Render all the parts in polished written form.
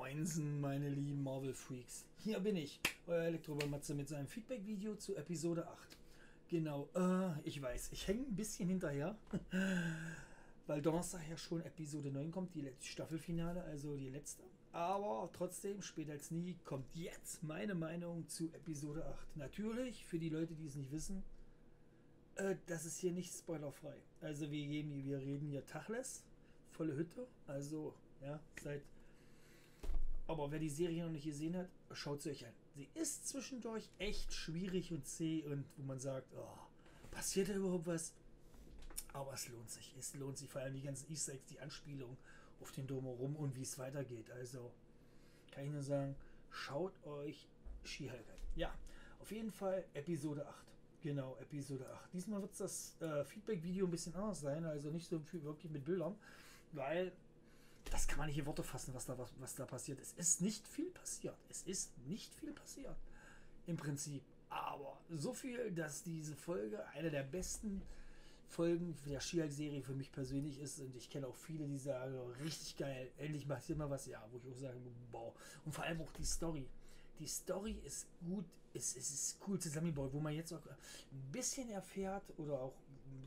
Moinsen, meine lieben Marvel-Freaks. Hier bin ich, euer Elektromatze mit seinem Feedback-Video zu Episode 8. Genau, ich weiß, ich hänge ein bisschen hinterher, weil Donnerstag ja schon Episode 9 kommt, die letzte Staffelfinale, also die letzte. Aber trotzdem, später als nie, kommt jetzt meine Meinung zu Episode 8. Natürlich, für die Leute, die es nicht wissen, das ist hier nicht spoilerfrei. Also wir reden hier Tachles, volle Hütte, also ja, aber wer die Serie noch nicht gesehen hat, schaut sie euch an. Sie ist zwischendurch echt schwierig und zäh und wo man sagt, oh, passiert da überhaupt was? Aber es lohnt sich. Es lohnt sich vor allem die ganzen Easter Eggs, die Anspielung auf den Drumherum und wie es weitergeht. Also kann ich nur sagen, schaut euch She-Hulk an. Ja, auf jeden Fall Episode 8. Genau, Episode 8. Diesmal wird das Feedback-Video ein bisschen anders sein, also nicht so viel wirklich mit Bildern, weil das kann man nicht in Worte fassen, was da passiert. Es ist nicht viel passiert. Es ist nicht viel passiert. Im Prinzip. Aber so viel, dass diese Folge eine der besten Folgen der She-Hulk-Serie für mich persönlich ist. Und ich kenne auch viele, die sagen, oh, richtig geil, endlich macht hier mal was. Ja, wo ich auch sage, boah. Und vor allem auch die Story. Die Story ist gut, es ist cool zusammengebaut, wo man jetzt auch ein bisschen erfährt oder auch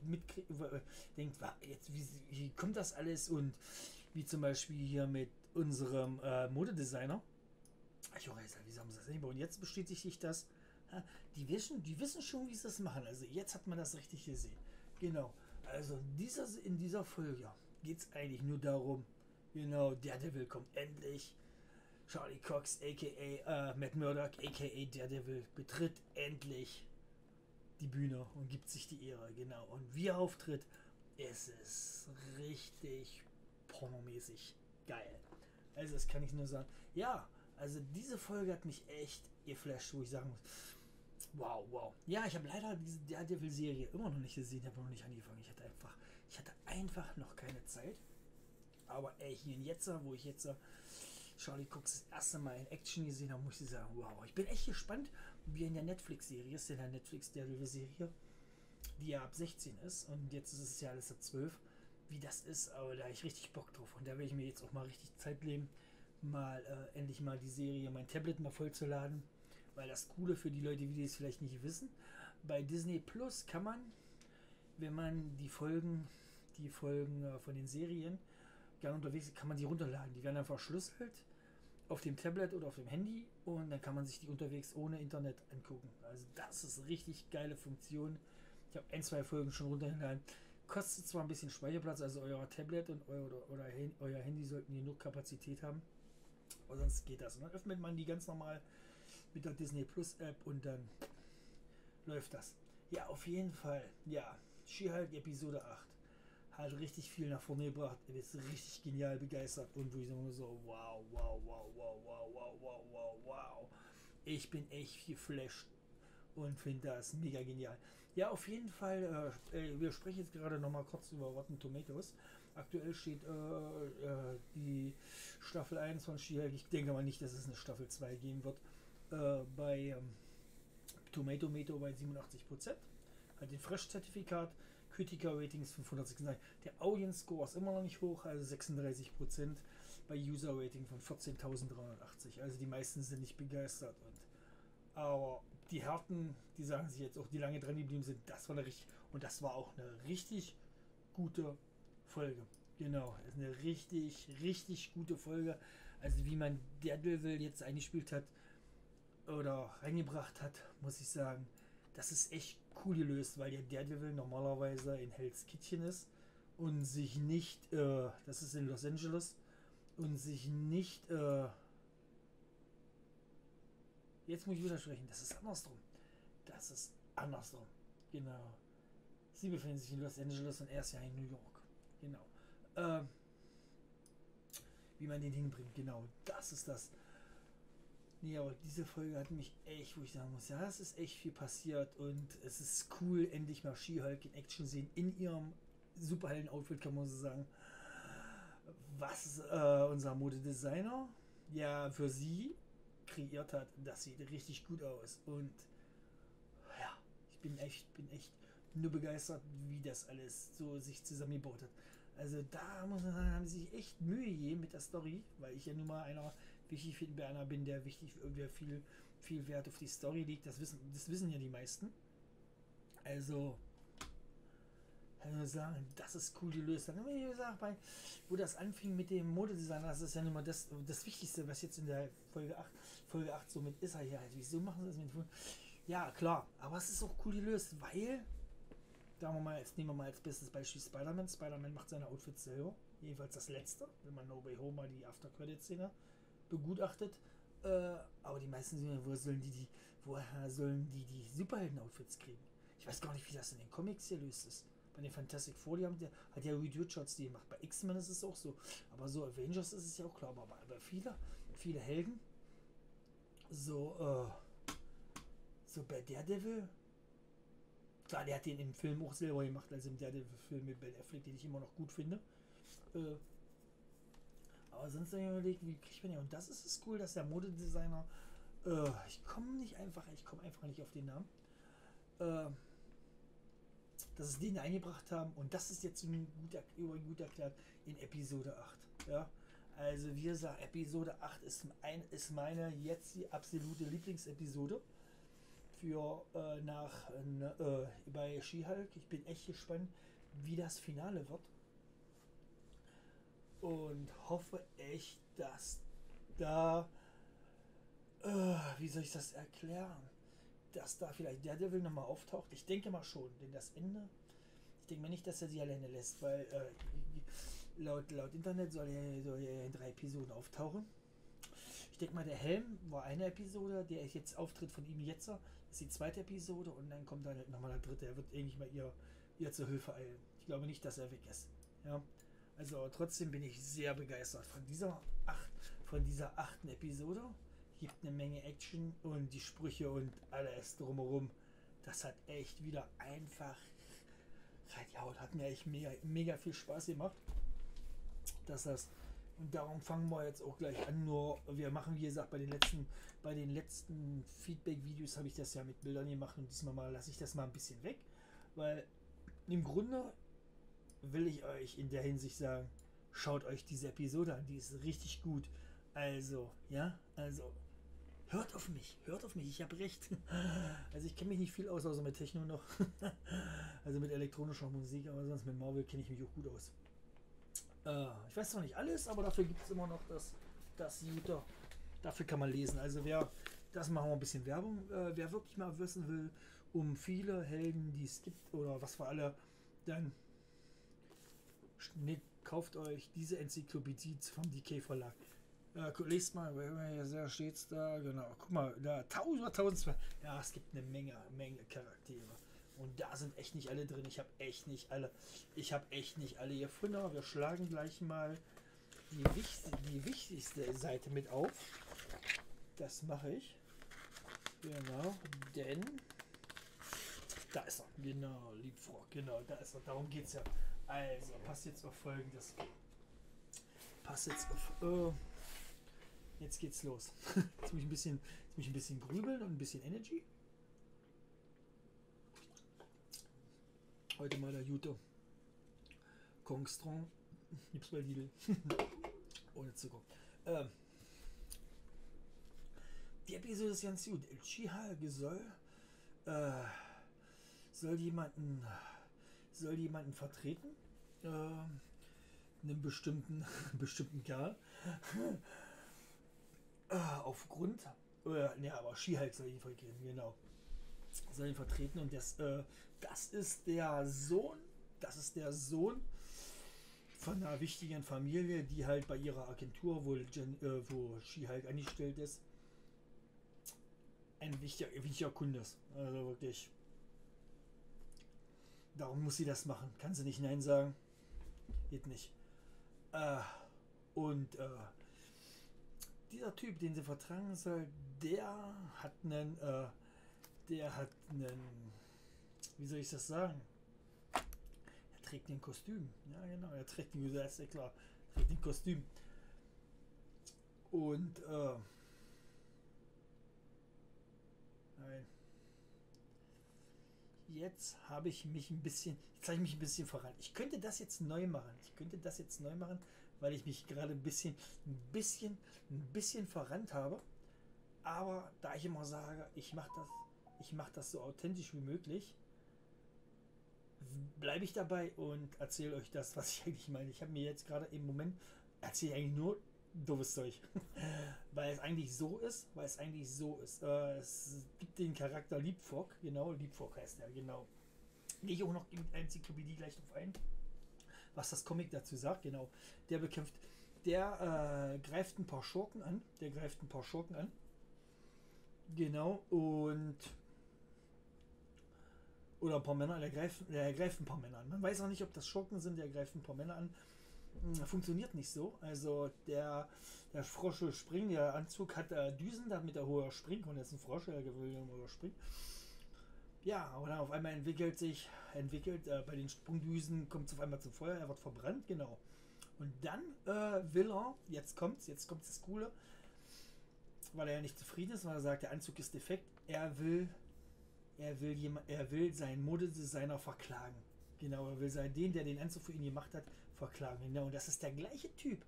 denkt, jetzt, wie kommt das alles, und wie zum Beispiel hier mit unserem Modedesigner. Ich auch gesagt, wie haben sie das nicht? Und jetzt bestätigt sich das. Die wissen schon, wie sie das machen. Also jetzt hat man das richtig gesehen. Genau. Also in dieser Folge geht es eigentlich nur darum, genau, Daredevil kommt endlich. Charlie Cox, a.k.a. Matt Murdock, a.k.a. Daredevil, betritt endlich die Bühne und gibt sich die Ehre, genau. Und wie er auftritt, es ist richtig pornomäßig geil. Also das kann ich nur sagen. Ja, also diese Folge hat mich echt geflasht, wo ich sagen muss, wow, wow. Ja, ich habe leider diese Daredevil-Serie immer noch nicht gesehen, habe noch nicht angefangen. Ich hatte einfach noch keine Zeit. Aber ey, hier in jetzt, wo ich jetzt Charlie Cox das erste Mal in Action gesehen habe, muss ich sagen, wow. Ich bin echt gespannt, wie in der Netflix-Serie ist, in der Netflix-Serie, die ja ab 16 ist, und jetzt ist es ja alles ab 12, wie das ist, aber da habe ich richtig Bock drauf. Und da werde ich mir jetzt auch mal richtig Zeit nehmen, mal endlich mal die Serie, mein Tablet mal vollzuladen, weil das Coole für die Leute, die es vielleicht nicht wissen, bei Disney Plus kann man, wenn man die Folgen von den Serien gerne unterwegs ist, kann man die runterladen. Die werden dann verschlüsselt auf dem Tablet oder auf dem Handy, und dann kann man sich die unterwegs ohne Internet angucken. Also das ist eine richtig geile Funktion. Ich habe ein, zwei Folgen schon runtergeladen. Kostet zwar ein bisschen Speicherplatz, also euer Tablet und euer Handy sollten genug Kapazität haben, aber sonst geht das. Und dann öffnet man die ganz normal mit der Disney Plus App und dann läuft das. Ja, auf jeden Fall. Ja, She-Hulk Episode 8 hat richtig viel nach vorne gebracht. Er ist richtig genial begeistert, und wo ich nur so, wow, wow, wow, wow, wow, wow, wow, wow, wow. Ich bin echt geflasht und finde das mega genial. Ja, auf jeden Fall, wir sprechen jetzt gerade noch mal kurz über Rotten Tomatoes. Aktuell steht die Staffel 1 von She-Hulk. Ich denke mal nicht, dass es eine Staffel 2 geben wird. Bei Tomatometer bei 87%. Hat den Fresh-Zertifikat. Kritiker-Ratings 596. Der Audience-Score ist immer noch nicht hoch, also 36%. Bei User-Rating von 14.380. Also die meisten sind nicht begeistert. Aber die Härten, die sagen sich jetzt auch, die lange dran geblieben sind, das war das war auch eine richtig gute Folge. Genau, das ist eine richtig, richtig gute Folge. Also wie man Daredevil jetzt eingespielt hat oder reingebracht hat, muss ich sagen, das ist echt cool gelöst, weil der Daredevil normalerweise in Hell's Kitchen ist und sich nicht, das ist in Los Angeles, und sich nicht, jetzt muss ich widersprechen, das ist andersrum. Das ist andersrum. Genau. Sie befinden sich in Los Angeles und er ist ja in New York. Genau. Wie man den hinbringt, genau. Das ist das. Nee, aber diese Folge hat mich echt, wo ich sagen muss, ja, es ist echt viel passiert, und es ist cool, endlich mal She-Hulk in Action sehen, in ihrem Superhelden-Outfit, kann man so sagen. Was unser Modedesigner ja für sie kreiert hat, das sieht richtig gut aus. Und ja, ich bin echt nur begeistert, wie das alles so sich zusammengebaut hat. Also da muss man sagen, haben sie sich echt Mühe gegeben mit der Story, weil ich ja nun mal einer wichtig für Berner bin, der viel Wert auf die Story legt. Das wissen ja die meisten. Also, kann ich nur sagen, das ist cool gelöst. Dann habe ich gesagt, wo das anfing mit dem Modedesign, das ist ja nun mal das Wichtigste, was jetzt in der Folge 8 so mit ist. Ja, wieso machen sie das mit? Ja, klar, aber es ist auch cool gelöst, weil, sagen wir mal, jetzt nehmen wir mal als bestes Beispiel Spider-Man. Spider-Man macht seine Outfits selber, jedenfalls das letzte, wenn man No Way Home mal die After-Credit-Szene begutachtet. Aber die meisten sind ja, woher sollen die Superhelden-Outfits kriegen? Ich weiß gar nicht, wie das in den Comics hier löst ist. Bei den Fantastic Four, hat ja Reed Richards die gemacht. Bei X-Men ist es auch so. Aber so Avengers ist es ja auch klar. Aber viele Helden, so bei Daredevil, klar, der hat den im Film auch selber gemacht, also im Daredevil-Film mit Ben Affleck, den ich immer noch gut finde. Aber sonst habe ich mir überlegt, wie kriegt man ja. Und das ist es cool, dass der Modedesigner, ich komme einfach nicht auf den Namen, dass es den eingebracht haben, und das ist jetzt gut erklärt in Episode 8. Ja? Also wie gesagt, Episode 8 ist meine jetzt die absolute Lieblingsepisode für bei She-Hulk. Ich bin echt gespannt, wie das Finale wird, und hoffe echt, dass da, wie soll ich das erklären, dass da vielleicht Daredevil nochmal auftaucht. Ich denke mal schon, denn das Ende, ich denke mal nicht, dass er sie alleine lässt, weil laut Internet soll er in 3 Episoden auftauchen. Ich denke mal, der Helm war eine Episode, der jetzt auftritt von ihm jetzt, ist die 2. Episode, und dann kommt dann halt nochmal der 3. Er wird irgendwie mal ihr zur Hilfe eilen. Ich glaube nicht, dass er weg ist. Ja? Also trotzdem bin ich sehr begeistert von dieser 8. Episode. Gibt eine Menge Action und die Sprüche und alles drumherum. Das hat echt wieder einfach reingehauen. Hat mir echt mega viel Spaß gemacht. Und darum fangen wir jetzt auch gleich an. Nur wir machen, wie gesagt, bei den letzten Feedback-Videos habe ich das ja mit Bildern gemacht, und diesmal mal lasse ich das mal ein bisschen weg, weil im Grunde will ich euch in der Hinsicht sagen, schaut euch diese Episode an, die ist richtig gut. Also, hört auf mich, ich habe recht. Also ich kenne mich nicht viel aus, außer mit Techno noch. Also mit elektronischer Musik, aber sonst mit Marvel kenne ich mich auch gut aus. Ich weiß noch nicht alles, aber dafür gibt es immer noch das Jutta. Dafür kann man lesen. Also das machen wir ein bisschen Werbung. Wer wirklich mal wissen will, um viele Helden, die es gibt, oder was für alle, dann kauft euch diese Enzyklopädie vom DK Verlag. Lest mal, da steht's da, genau. Guck mal, da 1000. Ja, es gibt eine Menge Charaktere. Und da sind echt nicht alle drin. Ich habe echt nicht alle gefunden. Aber wir schlagen gleich mal die wichtigste Seite mit auf. Das mache ich. Genau, denn da ist er. Genau, Liebfrau. Genau, da ist er. Darum geht es ja. Also, passt jetzt auf Folgendes. Jetzt geht's los. Jetzt muss ich ein bisschen grübeln und ein bisschen Energy. Heute mal der Jute. Kong Strong. Gibt's bei Lidl. Ohne Zucker. Die Episode ist ganz gut. She-Hulk soll jemanden vertreten. Einen bestimmten Kerl. Aufgrund. Aber She-Hulk soll ihn vertreten, genau. Soll ihn vertreten, und das ist der Sohn von einer wichtigen Familie, die halt bei ihrer Agentur, wo She-Hulk angestellt ist, ein wichtiger Kunde ist. Also wirklich. Darum muss sie das machen. Kann sie nicht Nein sagen. Geht nicht. Dieser Typ, den sie vertragen soll, der hat einen, wie soll ich das sagen? Er trägt ein Kostüm. Ja, genau, er trägt das ist ja klar. Er trägt ein Kostüm. Und, nein. Jetzt habe ich mich ein bisschen voran. Ich könnte das jetzt neu machen. weil ich mich gerade ein bisschen verrannt habe. Aber da ich immer sage, ich mache das so authentisch wie möglich, bleibe ich dabei und erzähle euch das, was ich eigentlich meine. Ich habe mir jetzt gerade im Moment erzähle eigentlich nur doofes Zeug. Weil es eigentlich so ist, es gibt den Charakter Leapfrog, genau, Leapfrog heißt er, genau. Gehe ich auch noch in der Enzyklopädie gleich drauf ein, was das Comic dazu sagt, genau. Der greift ein paar Schurken an, genau, und oder ein paar Männer, der greift ein paar Männer an. Man weiß auch nicht, ob das Schurken sind, der greift ein paar Männer an. Funktioniert nicht so. Also der Frosch will springen, der Anzug hat Düsen, damit er höher springen kann. Jetzt ein Frosch, der will höher springen. Ja, aber dann auf einmal bei den Sprungdüsen kommt es auf einmal zum Feuer, er wird verbrannt, genau. Und dann will er, jetzt kommt's das Coole, weil er ja nicht zufrieden ist, weil er sagt, der Anzug ist defekt, er will seinen Modedesigner verklagen. Genau, er will den, der den Anzug für ihn gemacht hat, verklagen. Genau, und das ist der gleiche Typ.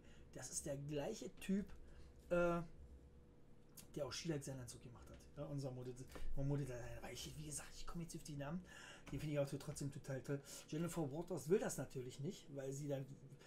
Der auch She-Hulk seinen Anzug gemacht hat. Ja, unser Modedesigner. Wie gesagt, ich komme jetzt auf die Namen. Die finde ich auch trotzdem total toll. Jennifer Waters will das natürlich nicht, weil sie dann,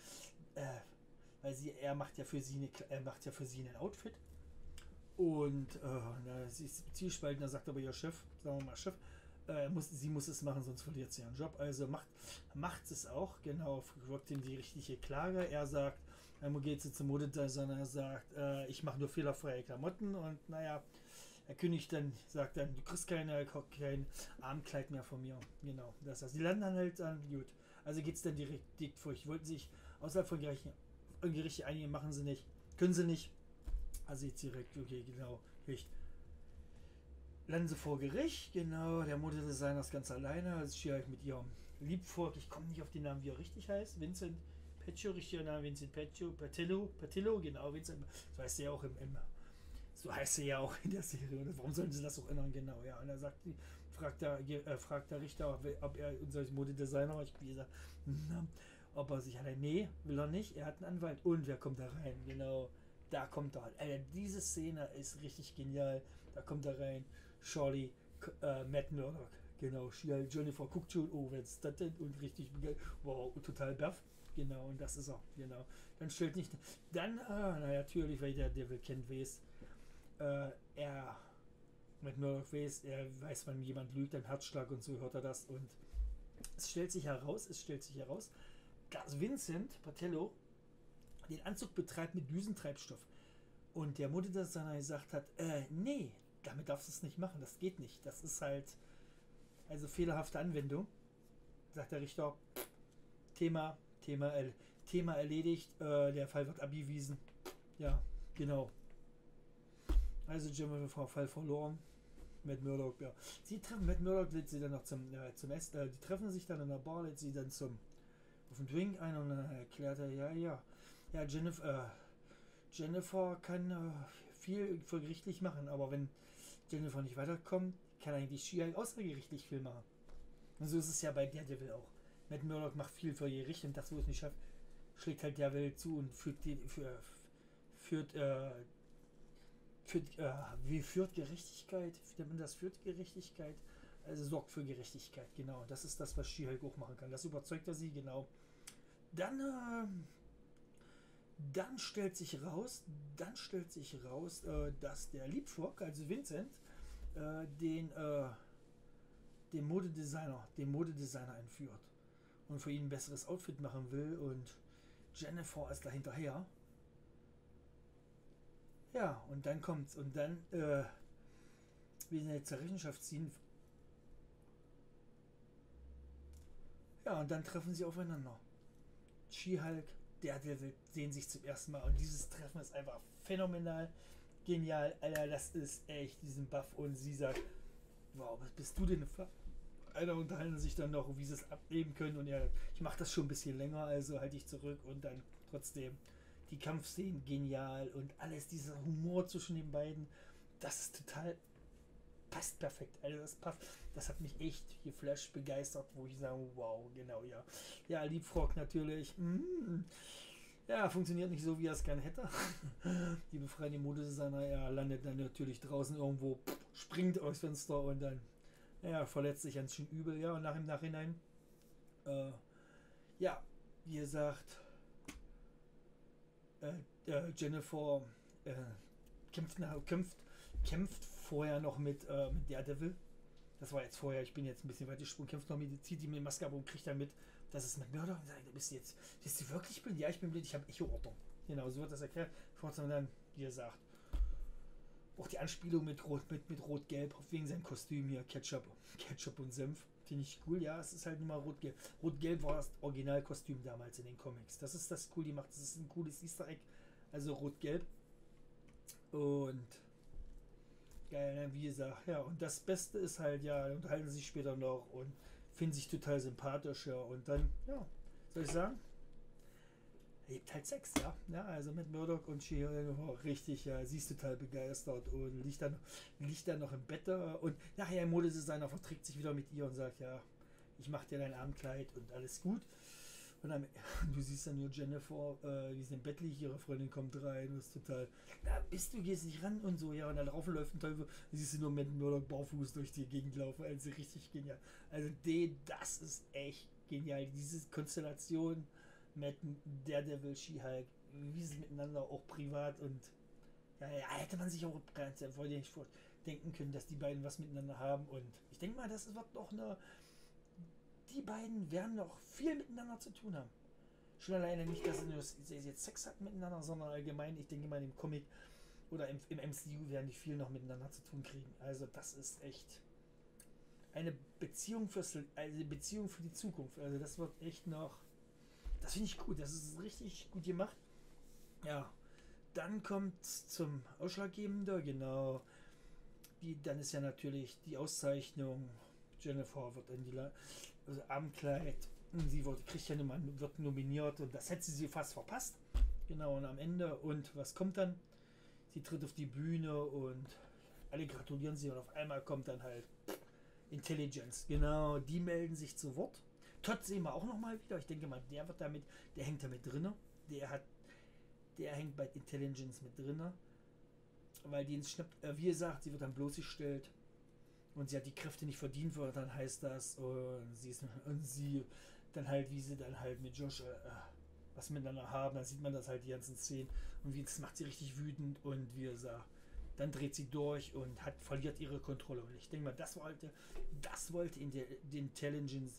er macht ja für sie ein Outfit. Und sie ist zielspalten, da sagt aber ihr Chef, sagen wir mal Chef, sie muss es machen, sonst verliert sie ihren Job. Also macht es auch, genau, folgt ihm die richtige Klage. Er sagt, dann geht sie zum Modedesigner, er sagt, ich mache nur fehlerfreie Klamotten und naja, er kündigt dann, sagt dann, du kriegst kein Abendkleid mehr von mir. Genau, das heißt, die landen dann halt an, gut. Also geht es dann direkt vor. Ich wollte sich außerhalb von Gerichte einigen, machen sie nicht, können sie nicht. Also jetzt direkt, okay, genau, richtig. Landen sie vor Gericht, genau, der Modedesigner ist ganz alleine, also steht halt mit ihrem Liebfrog, ich komme nicht auf den Namen, wie er richtig heißt, Vincent Peccio, richtiger Name, Vincent Patillo, genau, Vincent, so heißt er ja auch so heißt er ja auch in der Serie, und warum sollen sie das auch ändern, genau, ja, und er fragt der Richter, ob er unser Modedesigner, wie gesagt, ob er sich hat, nee, will er nicht, er hat einen Anwalt, und wer kommt da rein, genau, da kommt er halt, diese Szene ist richtig genial, da kommt er rein, Charlie, Matt Murdock, genau, Jennifer guckt schon, oh, wer ist das denn? Und richtig, wow, total baff, genau, und das ist er, genau. Dann stellt nicht, dann, natürlich, weil der Devil kennt, weiß, Matt Murdock weiß, wenn jemand lügt, ein Herzschlag und so hört er das, und es stellt sich heraus, dass Vincent Patello den Anzug betreibt mit Düsentreibstoff. Und der Modedesigner gesagt hat, nee, damit darfst du es nicht machen, das geht nicht. Das ist halt, also fehlerhafte Anwendung. Sagt der Richter, Thema erledigt, der Fall wird abgewiesen. Ja, genau. Also Jennifer Fall verloren. Matt Murdock, ja. Matt Murdock lädt sie dann noch zum Essen, die treffen sich dann in der Bar, lädt sie dann auf den Drink ein, und dann erklärt er, ja, Jennifer kann viel für gerichtlich machen, aber wenn Jennifer nicht weiterkommt, kann eigentlich She-Hulk außergerichtlich viel machen. Und so ist es ja bei Daredevil auch. Matt Murdock macht viel für Gericht, und das, wo es nicht schafft, schlägt halt Daredevil zu und führt Gerechtigkeit, wie nennt man das, führt Gerechtigkeit, also sorgt für Gerechtigkeit, genau. Das ist das, was She-Hulk auch machen kann. Das überzeugt er sie, genau. Dann stellt sich raus, dass der Leapfrog, also Vincent, den Modedesigner entführt und für ihn ein besseres Outfit machen will, und Jennifer ist da hinterher. Ja, und dann kommt's, und dann will sie jetzt zur Rechenschaft ziehen. Ja, und dann treffen sie aufeinander. She-Hulk, Daredevil sehen sich zum ersten Mal, und dieses Treffen ist einfach phänomenal, genial, Alter, das ist echt diesen Buff, und sie sagt, wow, was bist du denn für... Alter, unterhalten sich dann noch, wie sie es abnehmen können, und ja, ich mache das schon ein bisschen länger, also halte ich zurück, und dann trotzdem die Kampfszenen genial und alles, dieser Humor zwischen den beiden, das ist total, passt perfekt, also das hat mich echt geflasht, begeistert, wo ich sage, wow, genau, ja. Ja, Leapfrog natürlich, Ja, funktioniert nicht so, wie er es gerne hätte. Die befreien Modedesigner, er landet dann natürlich draußen irgendwo, springt aus Fenster und dann ja, verletzt sich ganz schön übel, ja, und nach im Nachhinein, äh, ja, wie gesagt, Jennifer äh, kämpft, kämpft vorher noch mit Daredevil. Das war jetzt vorher, ich bin jetzt ein bisschen weit gesprungen, kämpft noch mit, zieht die mit Maske ab und kriegt dann mit, dass es mit Mörder und sagt, bist du wirklich blind? Ja, ich bin blind, ich habe Echo-Ortung. Genau, so wird das erklärt. Und dann, wie gesagt, auch die Anspielung mit Rot-Gelb, wegen seinem Kostüm hier, Ketchup und Senf. Finde ich cool, ja, es ist halt nur mal Rot-Gelb. Rot-Gelb war das Originalkostüm damals in den Comics. Das ist das cool, die macht, das ist ein cooles Easter Egg. Also Rot-Gelb. Und geil, ne? Wie gesagt, ja, und das Beste ist halt, ja, unterhalten sie sich später noch und finden sich total sympathisch, ja, und dann, ja, soll ich sagen, lebt halt Sex, ja, ja, also mit Murdoch und she richtig, ja, sie ist total begeistert und liegt dann noch im Bett da und nachher im Modedesigner verträgt sich wieder mit ihr und sagt, ja, ich mach dir dein Abendkleid und alles gut. Und dann, du siehst dann nur Jennifer, die ist im Bett liegt, ihre Freundin kommt rein und ist total, na, gehst nicht ran und so, ja, und dann laufen läuft ein Teufel, dann siehst du nur Matt Murdock barfuß durch die Gegend laufen, also richtig genial. Also das ist echt genial, diese Konstellation mit Daredevil, She-Hulk, wie sie miteinander auch privat und ja, ja, hätte man sich auch ganz nicht denken können, dass die beiden was miteinander haben und ich denke mal, das wird noch eine die beiden werden noch viel miteinander zu tun haben. Schon alleine nicht, dass sie jetzt Sex hatten miteinander, sondern allgemein, ich denke mal im Comic oder im MCU werden die viel noch miteinander zu tun kriegen. Also das ist echt eine Beziehung Beziehung für die Zukunft. Also das wird echt noch, das finde ich gut, das ist richtig gut gemacht. Ja, dann kommt zum Ausschlaggebenden, genau, dann ist ja natürlich die Auszeichnung. Jennifer wird in die also Abendkleid. Kriegt ja wird nominiert und das hätte sie fast verpasst. Genau, und am Ende, und was kommt dann? Sie tritt auf die Bühne und alle gratulieren sie und auf einmal kommt dann halt Intelligence. Genau, die melden sich zu Wort. Todd sehen wir auch nochmal wieder. Ich denke mal, der hängt da mit drinne. Der hängt bei Intelligence mit drinne. Weil die schnappt, wie gesagt, sie wird dann bloßgestellt und sie hat die Kräfte nicht verdient, weil dann heißt das und sie dann halt, wie sie dann halt mit Josh was miteinander haben, dann sieht man das halt die ganzen Szenen und wie das macht sie richtig wütend und wie gesagt, dann dreht sie durch und verliert ihre Kontrolle und ich denke mal, das wollte in der Intelligence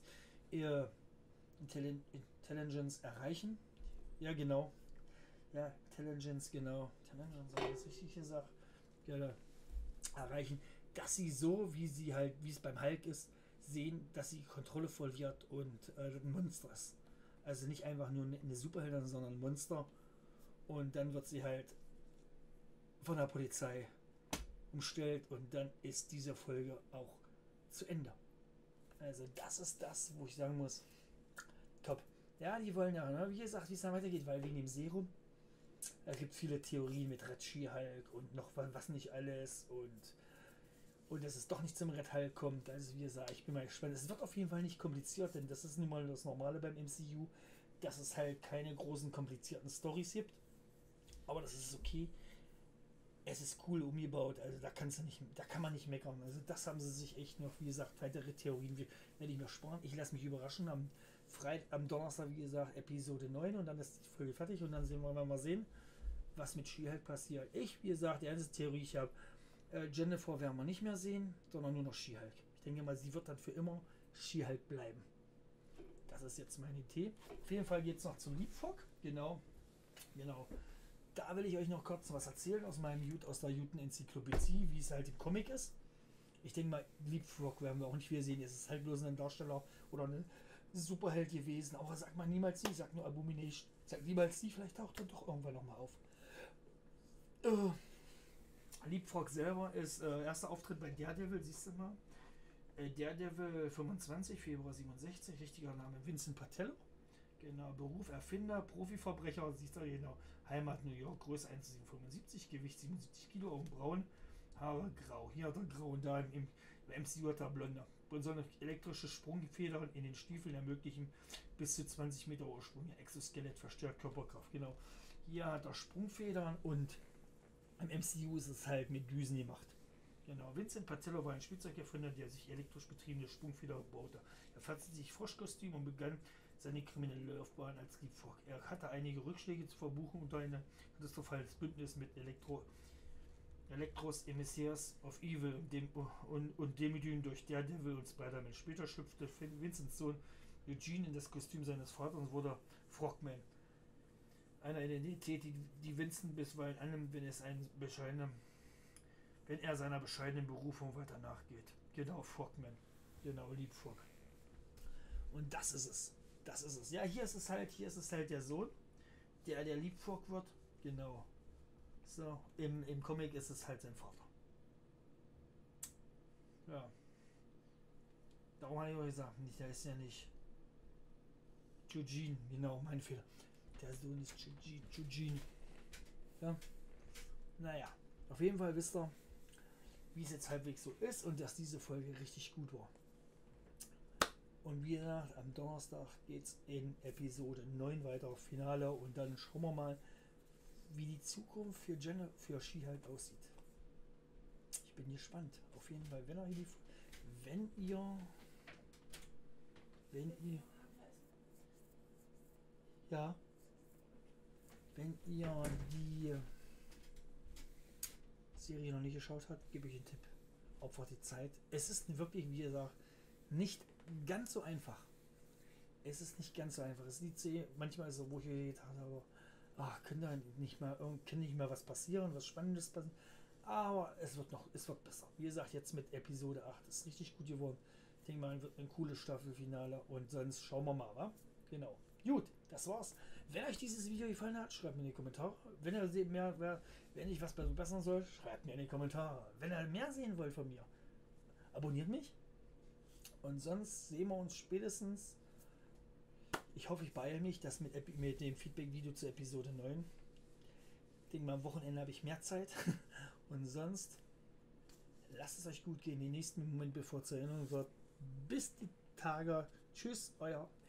erreichen. Ja, genau. Ja, Intelligence, genau. Intelligence, habe ich das richtig gesagt? Ja, erreichen, dass sie so, wie es beim Hulk ist, sehen, dass sie Kontrolle verliert und ein Monster ist. Also nicht einfach nur eine Superheldin, sondern ein Monster. Und dann wird sie halt von der Polizei umstellt und dann ist diese Folge auch zu Ende. Also das ist das, wo ich sagen muss, top. Ja, die wollen ja, ne, wie gesagt, wie es dann weitergeht, weil wegen dem Serum, es gibt viele Theorien mit Red She-Hulk und noch was nicht alles und dass es doch nicht zum Red Hulk kommt. Also wie gesagt, ich bin mal gespannt. Es wird auf jeden Fall nicht kompliziert, denn das ist nun mal das Normale beim MCU, dass es halt keine großen komplizierten Storys gibt. Aber das ist okay. Es ist cool umgebaut, also da kann man nicht meckern. Also das haben sie sich echt noch, wie gesagt, weitere Theorien werde ich mir sparen. Ich lasse mich überraschen. Am Donnerstag, wie gesagt, Episode 9 und dann ist die Folge fertig und dann wollen wir mal sehen, was mit She-Hulk passiert. Wie gesagt, die einzige Theorie, ich habe Jennifer werden wir nicht mehr sehen, sondern nur noch She-Hulk. Ich denke mal, sie wird dann für immer She-Hulk bleiben. Das ist jetzt meine Idee. Auf jeden Fall geht es noch zum Leapfrog. Genau. Da will ich euch noch kurz was erzählen aus der Juten-Enzyklopädie, wie es halt im Comic ist. Ich denke mal, Leapfrog werden wir auch nicht wieder sehen. Es ist halt bloß ein Darsteller oder eine Superheld gewesen. Aber sagt man niemals sie, sagt nur Abomination. Sagt niemals sie, vielleicht taucht er doch irgendwann nochmal auf. Leapfrog selber ist erster Auftritt bei Daredevil, siehst du mal. Daredevil 25, Februar 67, richtiger Name Vincent Patello. Genau, Beruf Erfinder, Profiverbrecher, siehst du genau. Heimat New York, Größe 1,75, Gewicht 77 Kilo, Augen braun, Haare grau. Hier hat er grau und da im MCU hat er blonde. und so eine elektrische Sprungfedern in den Stiefeln ermöglichen bis zu 20 Meter Ursprung. Exoskelett verstärkt Körperkraft. Genau. Hier hat er Sprungfedern und im MCU ist es halt mit Düsen gemacht. Genau. Vincent Patillo war ein Spielzeugerfinder, der sich elektrisch betriebene Sprungfeder baute. Er fertigte sich Froschkostüm und begann seine kriminelle Laufbahn als Liebfrock. Er hatte einige Rückschläge zu verbuchen und ein katastrophales Bündnis mit Elektros Emissaires of Evil und Demütigen durch Daredevil und Spider-Man. Später schlüpfte Vincents Sohn Eugene in das Kostüm seines Vaters und wurde Frogman. Eine Identität, die Vincent bisweilen annimmt, wenn er seiner bescheidenen Berufung weiter nachgeht. Genau, Frogman. Genau, Liebfrog. Und das ist es. Das ist es. Ja, hier ist es halt der Sohn, der Liebfrog wird. Genau. So, im Comic ist es halt sein Vater. Ja. Darum habe ich auch gesagt, der ist ja nicht Eugene, genau, mein Fehler. Der Sohn ist Eugene. Ja. Naja, auf jeden Fall wisst ihr, wie es jetzt halbwegs so ist und dass diese Folge richtig gut war. Und wie gesagt, am Donnerstag geht es in Episode 9 weiter auf Finale und dann schauen wir mal, wie die Zukunft für She-Hulk aussieht. Ich bin gespannt. Auf jeden Fall, wenn ihr ja, wenn ihr die Serie noch nicht geschaut habt, gebe ich einen Tipp. Opfert die Zeit. Es ist wirklich, wie gesagt, nicht ganz so einfach. Es ist nicht ganz so einfach. Es ist die Serie, manchmal so, wo ich gedacht habe, kann da nicht mehr was passieren, was Spannendes passieren. Aber es wird besser. Wie gesagt, jetzt mit Episode 8 ist richtig gut geworden. Ich denke mal, wird ein cooles Staffelfinale und sonst schauen wir mal, wa? Genau. Gut, das war's. Wenn euch dieses Video gefallen hat, schreibt mir in die Kommentare. Wenn ich was verbessern soll, schreibt mir in die Kommentare. Wenn ihr mehr sehen wollt von mir, abonniert mich. Und sonst sehen wir uns spätestens. Ich hoffe, ich beeile mich, das mit dem Feedback-Video zu Episode 9. Ich denke mal, am Wochenende habe ich mehr Zeit. Und sonst, lasst es euch gut gehen. Den nächsten Moment, bevor zur Erinnerung wird. Bis die Tage. Tschüss, euer